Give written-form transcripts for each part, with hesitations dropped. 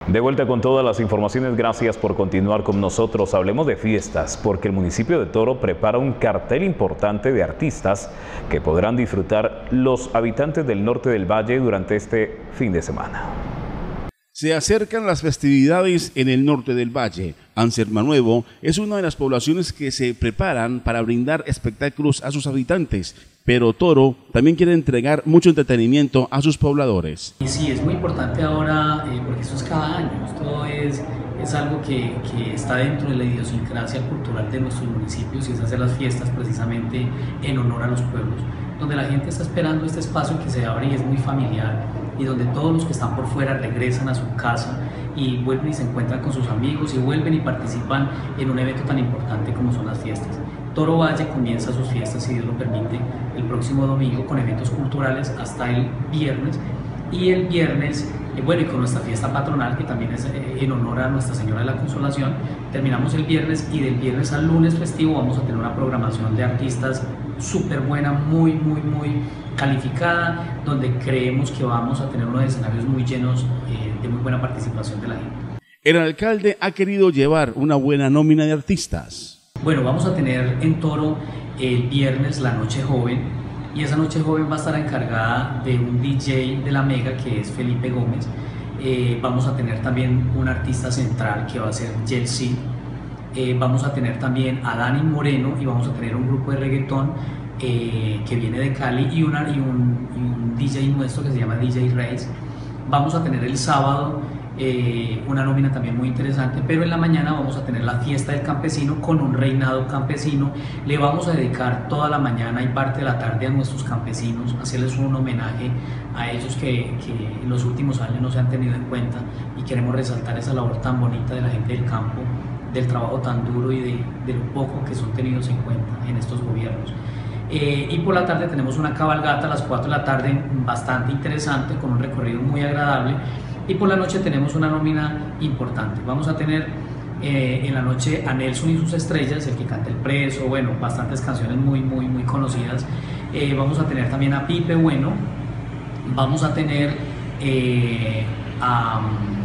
De vuelta con todas las informaciones, gracias por continuar con nosotros. Hablemos de fiestas, porque el municipio de Toro prepara un cartel importante de artistas que podrán disfrutar los habitantes del norte del valle durante este fin de semana. Se acercan las festividades en el norte del valle. Anserma-Nuevo es una de las poblaciones que se preparan para brindar espectáculos a sus habitantes, pero Toro también quiere entregar mucho entretenimiento a sus pobladores. Y sí, es muy importante ahora, porque esto es cada año, esto es algo que está dentro de la idiosincrasia cultural de nuestros municipios, y es hacer las fiestas precisamente en honor a los pueblos, donde la gente está esperando este espacio que se abre y es muy familiar, y donde todos los que están por fuera regresan a su casa y vuelven y se encuentran con sus amigos y vuelven y participan en un evento tan importante como son las fiestas. Toro Valle comienza sus fiestas, si Dios lo permite, el próximo domingo con eventos culturales hasta el viernes, y el viernes, bueno, y con nuestra fiesta patronal, que también es en honor a Nuestra Señora de la Consolación. Terminamos el viernes, y del viernes al lunes festivo vamos a tener una programación de artistas súper buena, muy calificada, donde creemos que vamos a tener unos escenarios muy llenos de muy buena participación de la gente. El alcalde ha querido llevar una buena nómina de artistas. Bueno, vamos a tener en Toro el viernes la Noche Joven, y esa Noche Joven va a estar encargada de un DJ de la Mega, que es Felipe Gómez. Vamos a tener también un artista central que va a ser Yeltsin. Vamos a tener también a Dani Moreno, y vamos a tener un grupo de reggaetón que viene de Cali, y un DJ nuestro que se llama DJ Reis. Vamos a tener el sábado una nómina también muy interesante, pero en la mañana vamos a tener la fiesta del campesino con un reinado campesino. Le vamos a dedicar toda la mañana y parte de la tarde a nuestros campesinos, hacerles un homenaje a ellos que en los últimos años no se han tenido en cuenta, y queremos resaltar esa labor tan bonita de la gente del campo, del trabajo tan duro y de lo poco que son tenidos en cuenta en estos gobiernos. Y por la tarde tenemos una cabalgata a las 4 de la tarde bastante interesante, con un recorrido muy agradable. Y por la noche tenemos una nómina importante. Vamos a tener en la noche a Nelson y sus estrellas, el que canta El Preso, bueno, bastantes canciones muy conocidas. Vamos a tener también a Pipe Bueno. Vamos a tener a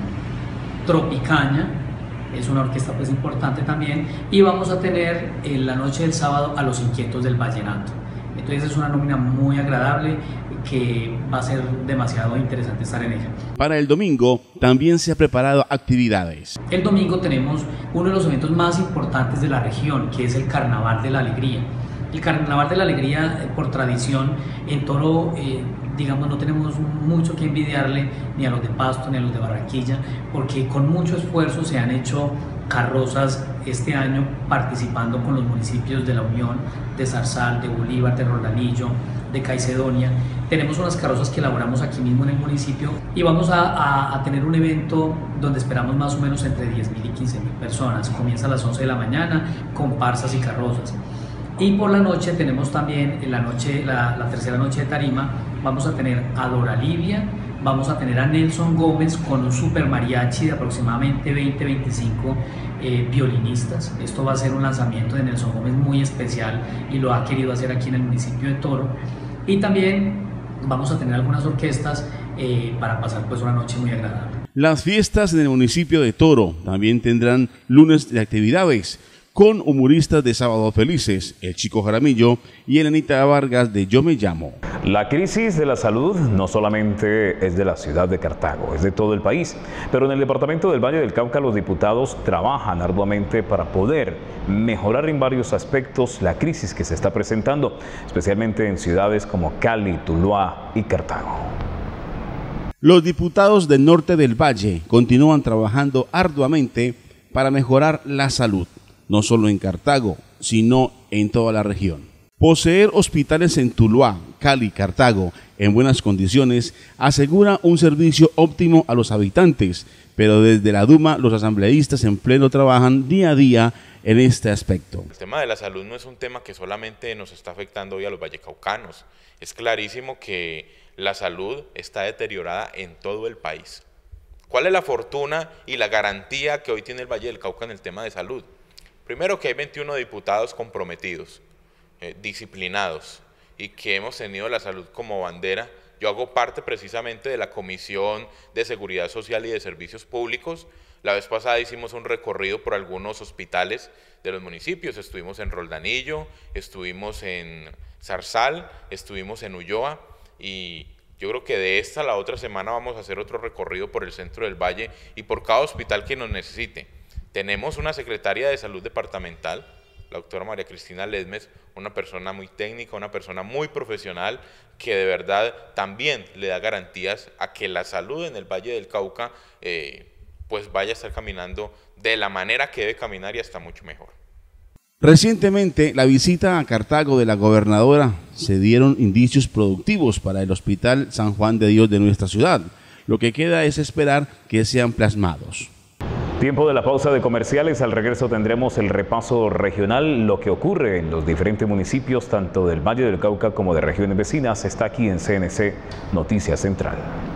Tropicaña, es una orquesta pues importante también. Y vamos a tener en la noche del sábado a Los Inquietos del Vallenato. Entonces es una nómina muy agradable, que va a ser demasiado interesante estar en ella. Para el domingo también se ha preparado actividades. El domingo tenemos uno de los eventos más importantes de la región, que es el Carnaval de la Alegría. El Carnaval de la Alegría, por tradición, en Toro, digamos, no tenemos mucho que envidiarle ni a los de Pasto ni a los de Barranquilla, porque con mucho esfuerzo se han hecho carrozas este año, participando con los municipios de La Unión, de Zarzal, de Bolívar, de Roldanillo, de Caicedonia. Tenemos unas carrozas que elaboramos aquí mismo en el municipio, y vamos a tener un evento donde esperamos más o menos entre 10.000 y 15.000 personas. Comienza a las 11 de la mañana, comparsas y carrozas. Y por la noche tenemos también en la tercera noche de tarima, vamos a tener a Dora Livia, vamos a tener a Nelson Gómez con un super mariachi de aproximadamente 20-25 violinistas. Esto va a ser un lanzamiento de Nelson Gómez muy especial, y lo ha querido hacer aquí en el municipio de Toro. Y también vamos a tener algunas orquestas para pasar pues una noche muy agradable. Las fiestas en el municipio de Toro también tendrán lunes de actividades, con humoristas de Sábado Felices, el Chico Jaramillo y Elenita Vargas de Yo Me Llamo. La crisis de la salud no solamente es de la ciudad de Cartago, es de todo el país, pero en el departamento del Valle del Cauca los diputados trabajan arduamente para poder mejorar en varios aspectos la crisis que se está presentando, especialmente en ciudades como Cali, Tuluá y Cartago. Los diputados del norte del Valle continúan trabajando arduamente para mejorar la salud, no solo en Cartago, sino en toda la región. Poseer hospitales en Tuluá, Cali, Cartago, en buenas condiciones, asegura un servicio óptimo a los habitantes, pero desde la Duma los asambleístas en pleno trabajan día a día en este aspecto. El tema de la salud no es un tema que solamente nos está afectando hoy a los vallecaucanos. Es clarísimo que la salud está deteriorada en todo el país. ¿Cuál es la fortuna y la garantía que hoy tiene el Valle del Cauca en el tema de salud? Primero, que hay 21 diputados comprometidos, disciplinados, y que hemos tenido la salud como bandera Yo hago parte precisamente de la Comisión de Seguridad Social y de Servicios Públicos. La vez pasada hicimos un recorrido por algunos hospitales de los municipios. Estuvimos en Roldanillo, estuvimos en Zarzal, estuvimos en Ulloa, y yo creo que de esta a la otra semana vamos a hacer otro recorrido por el centro del Valle y por cada hospital que nos necesite. Tenemos una secretaria de salud departamental, la doctora María Cristina Lesmes, una persona muy técnica, una persona muy profesional, que de verdad también le da garantías a que la salud en el Valle del Cauca pues vaya a estar caminando de la manera que debe caminar y hasta mucho mejor. Recientemente, la visita a Cartago de la gobernadora se dieron indicios productivos para el Hospital San Juan de Dios de nuestra ciudad. Lo que queda es esperar que sean plasmados. Tiempo de la pausa de comerciales. Al regreso tendremos el repaso regional, lo que ocurre en los diferentes municipios, tanto del Valle del Cauca como de regiones vecinas. Está aquí en CNC Noticias Central.